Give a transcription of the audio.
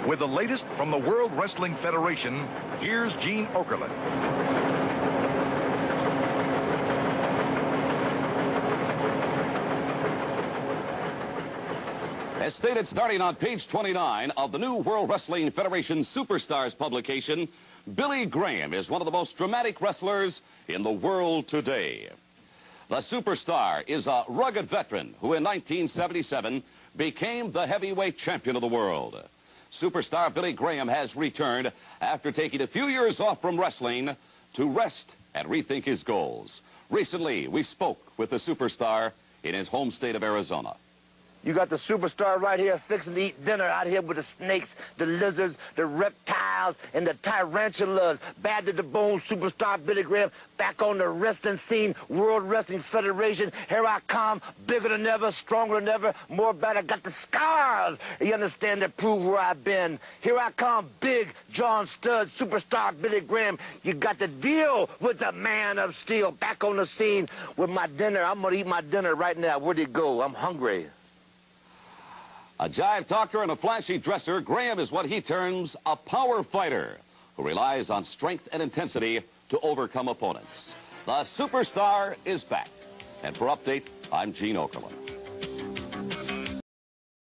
With the latest from the World Wrestling Federation, here's Gene Okerlund. As stated, starting on page 29 of the new World Wrestling Federation Superstars publication, Billy Graham is one of the most dramatic wrestlers in the world today. The superstar is a rugged veteran who in 1977 became the heavyweight champion of the world. Superstar Billy Graham has returned after taking a few years off from wrestling to rest and rethink his goals. Recently, we spoke with the superstar in his home state of Arizona. You got the superstar right here fixing to eat dinner out here with the snakes, the lizards, the reptiles, and the tarantulas. Bad to the bone, superstar Billy Graham back on the wrestling scene, World Wrestling Federation. Here I come, bigger than ever, stronger than ever, more better. Got the scars, you understand, to prove where I've been. Here I come, big John Studd, superstar Billy Graham. You got to deal with the man of steel. Back on the scene with my dinner. I'm going to eat my dinner right now. Where'd he go? I'm hungry. A jive talker and a flashy dresser, Graham is what he terms a power fighter who relies on strength and intensity to overcome opponents. The superstar is back. And for Update, I'm Gene Okerlund.